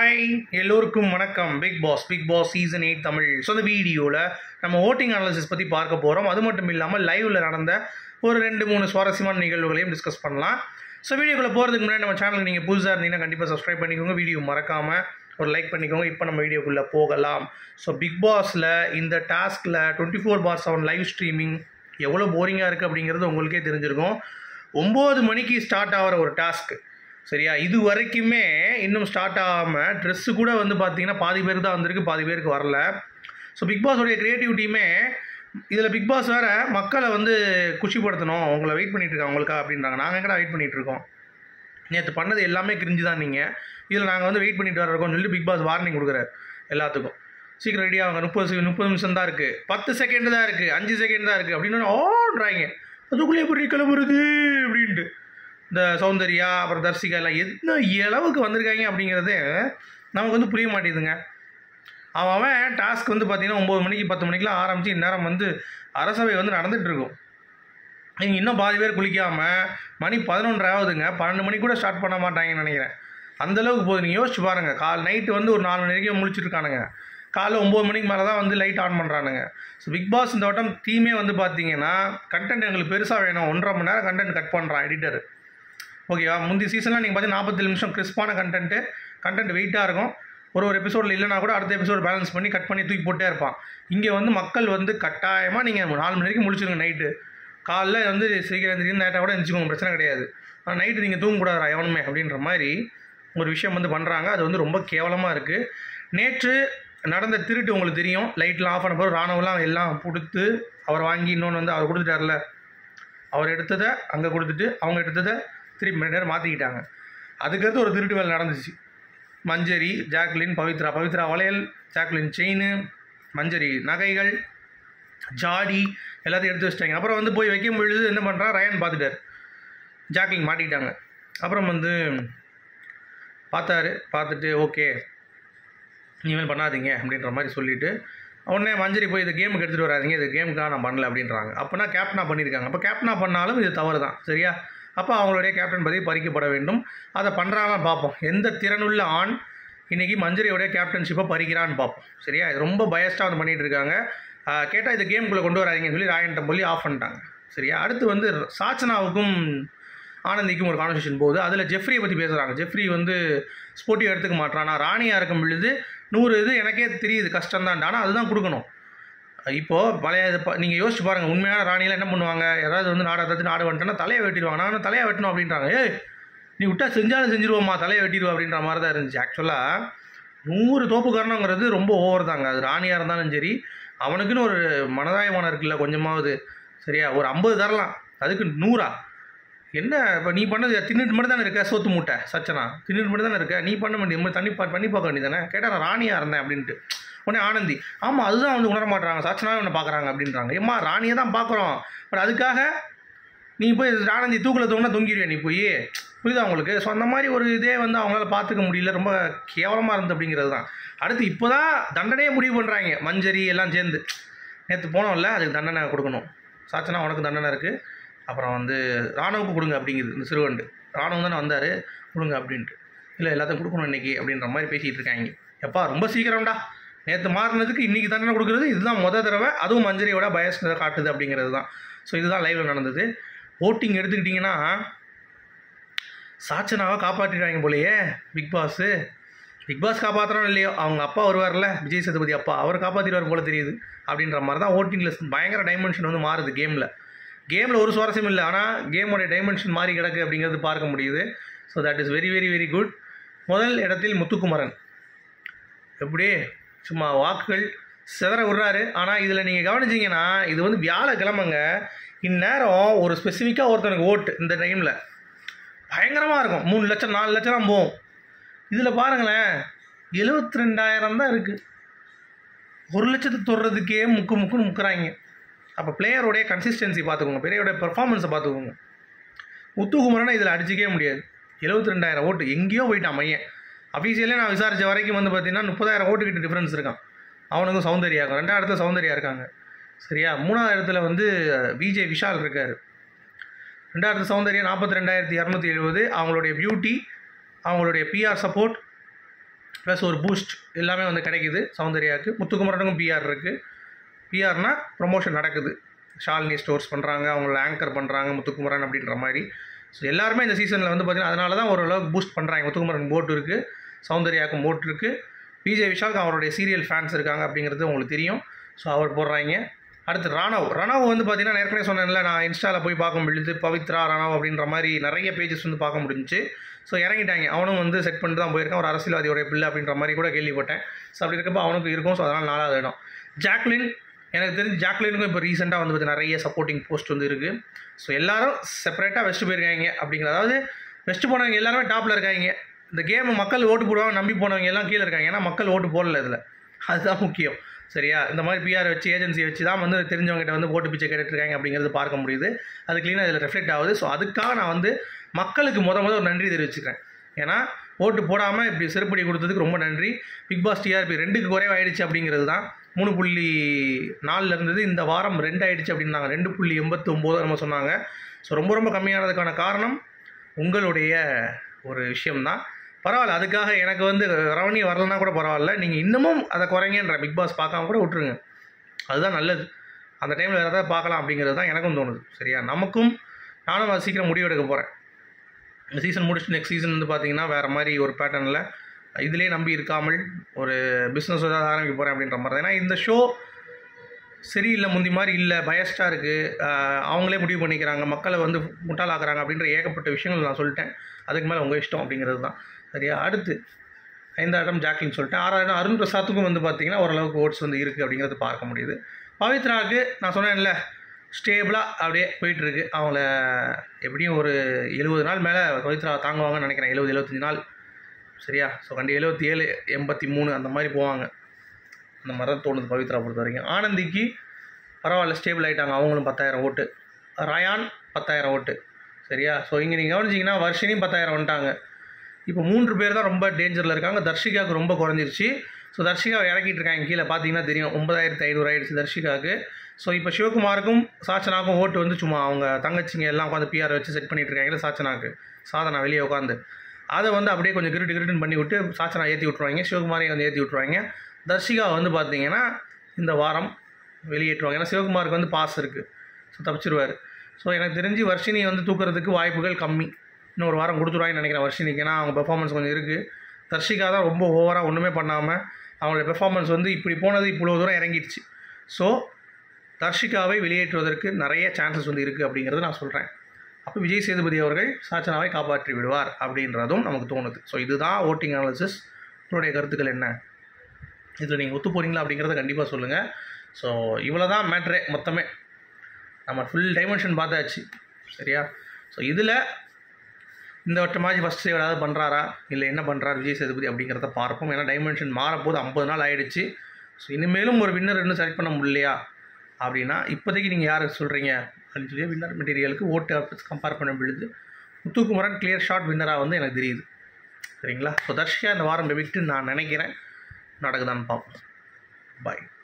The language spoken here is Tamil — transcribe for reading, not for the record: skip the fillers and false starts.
ஹாய் எல்லோருக்கும் வணக்கம். Bigg Boss season 8 Tamil. So இந்த வீடியோவில் நம்ம ஓட்டிங் அனாலிசிஸ் பற்றி பார்க்க போகிறோம். அது மட்டும் இல்லாமல் லைவில் நடந்த ஒரு 2-3 சுவாரஸ்யமான நிகழ்வுகளையும் டிஸ்கஸ் பண்ணலாம். ஸோ வீடியோக்குள்ளே போகிறதுக்கு முன்னாடி நம்ம சேனலுக்கு நீங்கள் புதுசாக இருந்தீங்கன்னா கண்டிப்பாக சப்ஸ்கிரைப் பண்ணிக்கோங்க. வீடியோ மறக்காமல் ஒரு லைக் பண்ணிக்கோங்க. இப்போ நம்ம வீடியோக்குள்ளே போகலாம். ஸோ பிக் பாஸில் இந்த டாஸ்கில் 24/7 லைவ் ஸ்ட்ரீமிங் எவ்வளோ போரிங்காக இருக்குது அப்படிங்கிறது உங்களுக்கே தெரிஞ்சிருக்கும். 9 மணிக்கு ஸ்டார்ட் ஆகிற ஒரு டாஸ்க், சரியா? இது வரைக்குமே இன்னும் ஸ்டார்ட் ஆகாமல் ட்ரெஸ்ஸு கூட வந்து பார்த்தீங்கன்னா பாதி பேருக்கு தான் வந்திருக்கு, பாதி பேருக்கு வரல. ஸோ பிக் பாஸோடைய க்ரியேட்டிவ் டீமே இதில் பிக் பாஸ் வேறு மக்களை வந்து குஷிப்படுத்தணும், உங்களை வெயிட் பண்ணிகிட்ருக்காங்க உங்களுக்கா அப்படின்றாங்க. நாங்கள் எங்கடா வெயிட் பண்ணிகிட்ருக்கோம்? நேற்று பண்ணது எல்லாமே கிரிஞ்சு தான். நீங்கள் இதில் நாங்கள் வந்து வெயிட் பண்ணிட்டு வரோம்னு சொல்லிட்டு பிக் பாஸ் வார்னிங் கொடுக்குறாரு எல்லாத்துக்கும். சீக்கிரம் ரெடியாக அவங்க 30 நிமிஷம் தான் இருக்குது, 10 செகண்ட் தான் இருக்குது, 5 செகண்ட் தான் இருக்குது அப்படின்னு ஓடுறாங்க. அதுக்குள்ளே எப்படி கிளம்புறது அப்படின்ட்டு இந்த சௌந்தர்யா அப்புறம் தர்சிகா எல்லாம் என்ன அளவுக்கு வந்திருக்காங்க அப்படிங்கிறது நமக்கு வந்து புரிய மாட்டேங்குதுங்க. அவன் டாஸ்க் வந்து பார்த்தீங்கன்னா 9 மணிக்கு 10 மணிக்கெலாம் ஆரம்பித்து இந்நேரம் வந்து அரசவை வந்து நடந்துகிட்ருக்கும். நீங்கள் இன்னும் பாதி பேர் குளிக்காமல் மணி 11 ஆகுதுங்க. 12 மணிக்கு கூட ஸ்டார்ட் பண்ண மாட்டாங்கன்னு நினைக்கிறேன். அந்தளவுக்கு போகுது. நீங்கள் யோசிச்சு பாருங்கள். நைட்டு வந்து ஒரு 4 மணி வரைக்கும் முழிச்சிருக்கானுங்க. காலைல 9 மணிக்கு மேலே தான் வந்து லைட் ஆன் பண்ணுறானுங்க. ஸோ பிக் பாஸ் இந்த வட்டம் தீமே வந்து பார்த்தீங்கன்னா கண்டென்ட் எங்களுக்கு பெருசாக வேணும், 1.5 மணி நேரம் கண்டென்ட் கட் பண்ணுறான் எடிட்டர். ஓகேவா? முந்தைய சீசன்லாம் நீங்கள் பார்த்தீங்கன்னா 47 நிமிஷம் கிறிஸ்பான கண்டென்ட் வெயிட்டாக இருக்கும். ஒரு எபிசோடில் இல்லைனா கூட அடுத்த எபிசோடு பேலன்ஸ் பண்ணி கட் பண்ணி தூக்கி போட்டே இருப்பான். இங்கே வந்து மக்கள் வந்து கட்டாயமாக நீங்கள் 4 மணி வரைக்கும் முடிச்சுருங்க. நைட்டு காலைல வந்து சீக்கிரம் திடீர்னு நேட்டாக கூட எழுந்திரிச்சிக்கோங்க, பிரச்சனை கிடையாது. ஆனால் நைட்டு நீங்கள் தூங்கக்கூடாதா எவனுமே அப்படின்ற மாதிரி ஒரு விஷயம் வந்து பண்ணுறாங்க. அது வந்து ரொம்ப கேவலமாக இருக்குது. நேற்று நடந்த திருட்டு உங்களுக்கு தெரியும். லைட்லாம் ஆஃப் பண்ண போகிற ராணுவலாம் எல்லாம் கொடுத்து அவர் வாங்கி இன்னொன்று வந்து அவர் கொடுத்துட்டார்ல, அவர் எடுத்ததை அங்கே கொடுத்துட்டு அவங்க எடுத்ததை திருப்பி மணி நேரம் மாற்றிக்கிட்டாங்க. அதுக்கடுத்து ஒரு திருட்டு வேலை நடந்துச்சு. மஞ்சரி, ஜாக்லின், பவித்ரா வளையல், ஜாக்லின் செயின், மஞ்சரி நகைகள், ஜாடி எல்லாத்தையும் எடுத்து வச்சிட்டாங்க. அப்புறம் வந்து போய் வைக்கும் பொழுது என்ன பண்ணுறா, ரயன் பார்த்துட்டார், ஜாக்லின் மாட்டிக்கிட்டாங்க. அப்புறம் வந்து பார்த்துட்டு ஓகே இனிமேல் பண்ணாதீங்க அப்படின்ற மாதிரி சொல்லிவிட்டு உடனே மஞ்சரி போய் இந்த கேமுக்கு எடுத்துகிட்டு வராதிங்க, இது கேமுக்காக நான் பண்ணல அப்படின்றாங்க. அப்போனா கேப்டனாக பண்ணியிருக்காங்க. அப்போ கேப்டனாக பண்ணாலும் இது தவறு தான், சரியா? அப்போ அவங்களுடைய கேப்டன் பதவி பறிக்கப்பட வேண்டும். அதை பண்ணுறாங்கன்னு பார்ப்போம். எந்த திறனுள்ள ஆண் இன்றைக்கி மஞ்சரியோடைய கேப்டன்ஷிப்பை பறிக்கிறான்னு பார்ப்போம், சரியா? இது ரொம்ப பயஸ்டாக வந்து பண்ணிகிட்டு இருக்காங்க. கேட்டால் இது கேமுக்குள்ளே கொண்டு வராதிங்கன்னு சொல்லி ராயன்ட்ட சொல்லி ஆஃப் பண்ணிட்டாங்க, சரியா? அடுத்து வந்து சாச்சனாவுக்கும் ஆனந்திக்கும் ஒரு கான்வர்சேஷன் போகுது. அதில் ஜெஃப்ரியை பற்றி பேசுகிறாங்க. ஜெஃப்ரி வந்து ஸ்போர்ட்டிவ் எடுத்துக்க மாட்டான். நான் ராணியாக இருக்கும் பொழுது 100 இது எனக்கே தெரியுது கஷ்டம்தான், ஆனால் அதுதான் கொடுக்கணும். இப்போது பழைய நீங்கள் யோசிச்சு பாருங்கள். உண்மையான ராணியில் என்ன பண்ணுவாங்க? யாராவது வந்து நாடு வந்துட்டோன்னா தலையை வெட்டிடுவாங்க. நான் தலையை வெட்டணும் அப்படின்றாங்க. நீ விட்டா செஞ்சாலும் செஞ்சிருவோம்மா, தலையை வெட்டிடுவோம் அப்படின்ற மாதிரி தான் இருந்துச்சு. ஆக்சுவலாக 100 தோப்புக்காரனங்கிறது ரொம்ப ஓவர் தாங்க. அது ராணியாக இருந்தாலும் சரி, அவனுக்குன்னு ஒரு மனதாயமானம் இருக்குல்ல கொஞ்சமாவது, சரியா? ஒரு 50 தரலாம், அதுக்கு 100 என்ன? இப்போ நீ பண்ணது தின்னுட்டு மட்டும் தானே இருக்க, சோத்து மூட்டை சச்சனா தின்னுட்டு மட்டும் தானே இருக்க, நீ பண்ண வேண்டிய பண்ணி பார்க்க வேண்டியதானே? கேட்டால் நான் ராணியாக இருந்தேன் அப்படின்ட்டு. உடனே ஆனந்தி, ஆமாம் அதுதான் வந்து உணர மாட்டுறாங்க, சச்சனாவே ஒன்று பார்க்குறாங்க அப்படின்றாங்க. ஏம்மா ராணியை தான் பார்க்குறோம், பட் அதுக்காக நீ போய் ஆனந்தி தூக்கில் தூங்கினா தொங்கிடுவியா நீ போய்? புரியுதா உங்களுக்கு? ஸோ அந்த மாதிரி ஒரு இதே வந்து அவங்களால பார்த்துக்க முடியல. ரொம்ப கேவலமாக இருந்து அப்படிங்கிறது தான். அடுத்து இப்போ தான் தண்டனையே முடிவு பண்ணுறாங்க. மஞ்சரி எல்லாம் சேர்ந்து நேற்று போனோம்ல, அதுக்கு தண்டனை கொடுக்கணும். சாச்சனா உனக்கு தண்டனை இருக்குது, அப்புறம் வந்து ராணுவுக்கு கொடுங்க அப்படிங்குது இந்த சிறுவண்டு. ராணுவம் தானே வந்தார், கொடுங்க அப்படின்ட்டு. இல்லை எல்லாத்தையும் கொடுக்கணும் இன்றைக்கி அப்படின்ற மாதிரி பேசிகிட்டு இருக்காங்க. எப்பா ரொம்ப சீக்கிரம்டா, நேற்று மாறினதுக்கு இன்றைக்கி தண்டனை கொடுக்குறது இதுதான் தடவை. அதுவும் மஞ்சரியோட பயஸ் காட்டுது அப்படிங்கிறது தான். ஸோ இதுதான் லைவில் நடந்தது. ஓட்டிங் எடுத்துக்கிட்டிங்கன்னா சாச்சனாவை காப்பாற்றிடுவாங்க போலையே பிக் பாஸ் காப்பாற்றுறோம் இல்லையோ, அவங்க அப்பா வருவார்ல, விஜய் சேதுபதி அப்பா, அவர் காப்பாற்றிடுவார் போல தெரியுது அப்படின்ற மாதிரி தான் ஓட்டிங்கில் பயங்கர டைமென்ஷன் வந்து மாறுது. கேமில் ஒரு சுவாரஸ்யம் இல்லை, ஆனால் கேமோடைய டைமென்ஷன் மாறி கிடக்கு அப்படிங்கிறது பார்க்க முடியுது. So that is very very very good. முதல் இடத்தில் முத்துக்குமரன் எப்படி சும்மா வாக்குகள் சிதற விடுறாரு. ஆனால் இதில் நீங்கள் கவனிச்சிங்கன்னா இது வந்து வியாழக்கிழமைங்க. இந்நேரம் ஒரு ஸ்பெசிஃபிக்காக ஒருத்தனுக்கு ஓட்டு இந்த டைமில் பயங்கரமாக இருக்கும். 3 லட்சம் 4 லட்சம் தான் போகும். இதில் பாருங்களேன் 72,000 தான் இருக்குது. 1 லட்சத்தை தொடுறதுக்கே முக்குன்னு முக்குறாங்க. அப்போ பிளேயருடைய கன்சிஸ்டன்சி பார்த்துக்கோங்க, பிளேயருடைய பெர்ஃபார்மன்ஸை பார்த்துக்கோங்க. முத்துக்குமரனை இதில் அடிச்சிக்கவே முடியாது. 72,000 ஓட்டு எங்கேயோ போயிட்டான் மையன். அஃபீஷியலே நான் விசாரித்த வரைக்கும் வந்து பார்த்தீங்கன்னா 30,000 ஓட்டுக்கிட்ட டிஃப்ரென்ஸ் இருக்கான். அவனுக்கும் சௌந்தர்யா இருக்கும். 2வது இடத்துல சௌந்தர்யா இருக்காங்க, சரியா? 3வது இடத்துல வந்து விஜய் விஷால் இருக்கார். 2வது இடத்துல சௌந்தர்யா 42,270. அவங்களுடைய பியூட்டி, அவங்களுடைய பிஆர் சப்போர்ட், ப்ளஸ் ஒரு பூஸ்ட் எல்லாமே வந்து கிடைக்குது சௌந்தர்யாவுக்கு. முத்துக்குமரனுக்கும் பிஆர் இருக்குது. பிஆர்னால் ப்ரொமோஷன் நடக்குது. ஷாலினி ஸ்டோர்ஸ் பண்ணுறாங்க, அவங்கள ஆங்கர் பண்ணுறாங்க முத்துக்குமரன் அப்படின்ற மாதிரி. ஸோ எல்லாருமே இந்த சீசனில் வந்து பார்த்திங்கன்னா அதனால தான் ஓரளவுக்கு பூஸ்ட் பண்ணுறாங்க. முத்துக்குமரன் போட் இருக்குது, சௌந்தர்யாவுக்கும் போட் இருக்குது, விஜய் விஷாலுக்கு அவருடைய சீரியல் ஃபேன்ஸ் இருக்காங்க அப்படிங்கிறது உங்களுக்கு தெரியும். ஸோ அவர் போடுறாங்க. அடுத்து ரணவ் வந்து பார்த்திங்கன்னா ஏற்கனவே சொன்னேன்ல, நான் இன்ஸ்டாவில் போய் பார்க்க முடியுது பவித்ரா ரணவ் அப்படின்ற மாதிரி நிறைய பேஜஸ் வந்து பார்க்க முடிஞ்சிச்சு. ஸோ இறங்கிட்டாங்க. அவனும் வந்து செட் பண்ணிட்டு தான் போயிருக்கான். ஒரு அரசியல்வாதியோடைய பிள்ளை அப்படின்ற மாதிரி கூட கேள்விப்பட்டேன். ஸோ அப்படி இருக்கப்போ அவனுக்கு இருக்கும். ஸோ அதனால் 4வது இடம். ஜாக்லின், எனக்கு தெரிஞ்சு ஜாக்லினுக்கும் இப்போ ரீசெண்டாக வந்து பார்த்து நிறைய சப்போர்ட்டிங் போஸ்ட் வந்து இருக்குது. ஸோ எல்லோரும் செப்பரேட்டாக வெஸ்ட்டு போயிருக்காங்க அப்படிங்கிற, அதாவது வெஸ்ட்டு போனவங்க எல்லாருமே டாப்பில் இருக்காங்க. இந்த கேமை மக்கள் ஓட்டு போடுவாங்க நம்பி போனவங்க எல்லாம் கீழே இருக்காங்க. ஏன்னா மக்கள் ஓட்டு போடல இதில், அதுதான் முக்கியம். சரியா? இந்த மாதிரி பிஆர் வச்சு ஏஜென்சி வச்சு தான் வந்து தெரிஞ்சவங்ககிட்ட வந்து ஓட்டு பிச்சை கேட்டுருக்காங்க அப்படிங்கிறது பார்க்க முடியுது. அது க்ளீனாக இதில் ரெஃப்ளெக்ட் ஆகுது. ஸோ அதுக்காக நான் வந்து மக்களுக்கு முதல் ஒரு நன்றி தெரிவிச்சுக்கிறேன். ஏன்னா ஓட்டு போடாமல் இப்படி செருப்படி கொடுத்ததுக்கு ரொம்ப நன்றி. பிக் பாஸ் டிஆர்பி 2க்கு குறைவாயிடுச்சு அப்படிங்கிறது தான். 3.4 இருந்தது, இந்த வாரம் 2 ஆகிடுச்சு அப்படின்னாங்க. 2.89 நம்ம சொன்னாங்க. ஸோ ரொம்ப கம்மியானதுக்கான காரணம் உங்களுடைய ஒரு விஷயம்தான். பரவாயில்ல, அதுக்காக எனக்கு வந்து ரெவன்யூ வரலன்னா கூட பரவாயில்ல, நீங்கள் இன்னமும் அதை குறைங்கன்ற பிக் பாஸ் பார்க்காம கூட விட்டுருங்க, அதுதான் நல்லது. அந்த டைமில் வேறு ஏதாவது பார்க்கலாம் அப்படிங்கிறது தான் எனக்கும் தோணுது. சரியா? நானும் அது சீக்கிரம் முடிவெடுக்க போகிறேன். இந்த சீசன் முடிச்சுட்டு நெக்ஸ்ட் சீசன் வந்து பார்த்திங்கன்னா வேறு மாதிரி ஒரு பேட்டர்னில் இதிலே நம்பி இருக்காமல் ஒரு பிஸ்னஸ் ஏதாவது ஆரம்பிக்க போகிறேன் அப்படின்ற மாதிரி தான். ஏன்னா இந்த ஷோ சரியில்லை, முந்தி மாதிரி இல்லை, பயஸ்டாக இருக்குது, அவங்களே முடிவு பண்ணிக்கிறாங்க, மக்களை வந்து முட்டாளாக்குறாங்க அப்படின்ற ஏகப்பட்ட விஷயங்கள் நான் சொல்லிட்டேன். அதுக்கு மேலே உங்கள் இஷ்டம் அப்படிங்கிறது தான். சரியா? அடுத்து 5வது இடம் ஜாக்லின் சொல்லிட்டேன். 6வது இடம் அருண் பிரசாத்துக்கும் வந்து பார்த்திங்கன்னா ஓரளவுக்கு ஓட்ஸ் வந்து இருக்குது அப்படிங்கிறது பார்க்க முடியுது. பவித்ராவுக்கு நான் சொன்னேன்ல, ஸ்டேபிளாக அப்படியே போயிட்டுருக்கு. அவங்கள எப்படியும் ஒரு 70 நாள் மேலே பவித்ரா தாங்குவாங்கன்னு நினைக்கிறேன். 70-75 நாள். சரியா? ஸோ 77, 83 அந்த மாதிரி போவாங்க. அந்த மாதிரி தான் தோணுது பவித்ரா பொறுத்த வரைக்கும். ஆனந்திக்கு பரவாயில்ல, ஸ்டேபிள் ஆகிட்டாங்க. அவங்களும் 10,000 ஓட்டு. ரயான் 10,000 ஓட்டு. சரியா? ஸோ இங்கே நீங்கள் கவனிச்சிங்கன்னா வர்ஷினியும் 10,000 வந்துட்டாங்க. இப்போ 3 பேர் தான் ரொம்ப டேஞ்சரில் இருக்காங்க. தர்ஷிகாவுக்கு ரொம்ப குறைஞ்சிருச்சு. ஸோ தர்ஷிகாவை இறக்கிட்டு இருக்காங்க கீழே, பார்த்தீங்கன்னா தெரியும். 9,500 ஆகிடுச்சு தர்ஷிகாவுக்கு. ஸோ இப்போ சிவகுமாருக்கும் சாச்சனாவுக்கும் ஓட்டு வந்து சும்மா அவங்க தங்கச்சிங்க எல்லாம் உட்காந்து பிஆர் வச்சு செட் பண்ணிட்டு இருக்காங்க. சாச்சனாவுக்கு சாதனா வெளியே உட்காந்து அதை வந்து அப்படியே கொஞ்சம் கிருட்டுன்னு பண்ணி விட்டு சாச்சனா ஏற்றி விட்ருவாங்க, சிவகுமாரையும் வந்து ஏற்றி விட்ருவாங்க. தர்ஷிகா வந்து பார்த்தீங்கன்னா இந்த வாரம் வெளியேற்றுவாங்க. ஏன்னா சிவகுமாருக்கு வந்து பாஸ் இருக்குது. ஸோ தப்பிச்சிருவார். ஸோ எனக்கு தெரிஞ்சு வர்ஷினி வந்து தூக்குறதுக்கு வாய்ப்புகள் கம்மி. இன்னும் ஒரு வாரம் கொடுத்துருவாங்கன்னு நினைக்கிறேன் வர்ஷினிக்கு. ஏன்னா அவங்க பெர்ஃபார்மன்ஸ் கொஞ்சம் இருக்குது. தர்ஷிகா தான் ரொம்ப ஓவராக ஒன்றுமே பண்ணாமல் அவங்களோட பெர்ஃபார்மன்ஸ் வந்து இப்படி போனது இவ்வளோ தூரம் இறங்கிடுச்சு. ஸோ தர்ஷிகாவை வெளியேற்றுவதற்கு நிறைய சான்சஸ் வந்து இருக்குது அப்படிங்கிறது நான் சொல்கிறேன். அப்போ விஜய் சேதுபதி அவர்கள் சாச்சனாவை காப்பாற்றி விடுவார் அப்படின்றதும் நமக்கு தோணுது. ஸோ இதுதான் ஓட்டிங் அனாலிசிஸ். உங்களுடைய கருத்துக்கள் என்ன? இதில் நீங்கள் ஒத்து போகிறீங்களா அப்படிங்கிறத கண்டிப்பாக சொல்லுங்கள். ஸோ இவ்வளோ தான் மேட்ரே மொத்தமே. நம்ம ஃபுல் டைமென்ஷன் பார்த்தாச்சு. சரியா? ஸோ இதில் இந்த வட்டமாச்சு ஃபஸ்ட் சேவ் ஏதாவது பண்ணுறாரா இல்லை என்ன பண்ணுறாரு விஜய் சேதுபதி அப்படிங்கிறத பார்ப்போம். ஏன்னா டைமென்ஷன் மாறப்போது 50 நாள் ஆகிடுச்சு. ஸோ இனிமேலும் ஒரு வின்னர் இன்னும் செலக்ட் பண்ண முடியலையா அப்படின்னா இப்போதைக்கு நீங்கள் யார் சொல்கிறீங்க அப்படின்னு சொல்லி வின்னர் மெட்டீரியலுக்கு ஓட்டு கம்பேர் பண்ண பொழுது முத்துக்குமரன் கிளியர் ஷாட் வின்னராக வந்து எனக்கு தெரியுது. சரிங்களா? ஸோ தர்ஷிகா இந்த வாரம் விட்டு நான் நினைக்கிறேன் நடக்குதான்னு பார்ப்போம். பாய்.